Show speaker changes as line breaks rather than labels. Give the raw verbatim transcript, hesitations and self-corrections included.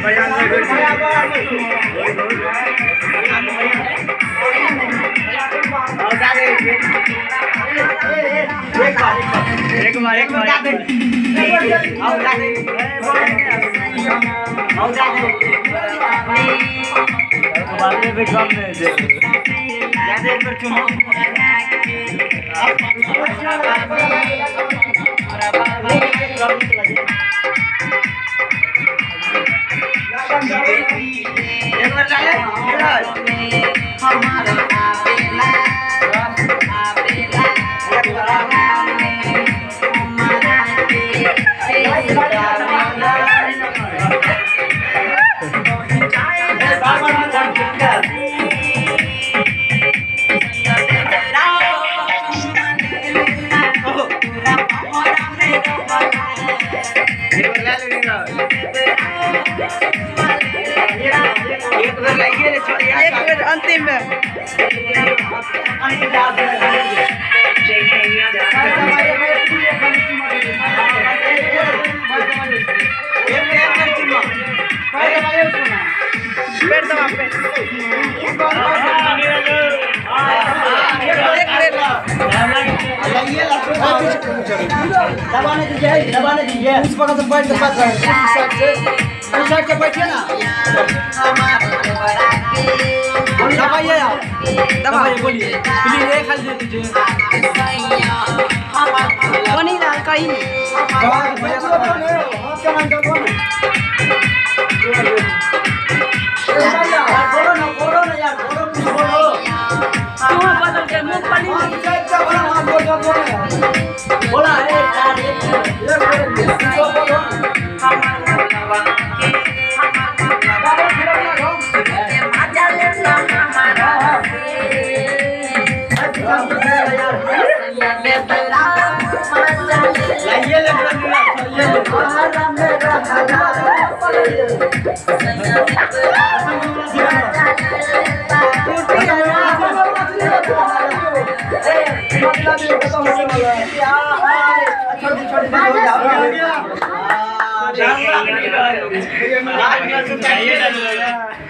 एक बार एक बार दे आओ जा दे आओ जा दे बारे में काम नहीं दे जा दे पर तुम एक बार डाले हमारा आवेला आवेला
एक मिनट अंतिम में पेड़ दबा पे
दबाने दीजिए दबाने दीजिए उस बगल से बैठ के बात करें इस साइड से उस साइड से बैठिए ना दबाइए आप दबाइए बोलिए प्लीज एक हाल दे दीजिए
वो नहीं डाल कहीं नहीं
बोलो ना बोलो ना यार बोलो कुछ बोलो
तुम बदल के मुंह पली
बोला अरे यार एक बोलो लाइए छोटी छोटी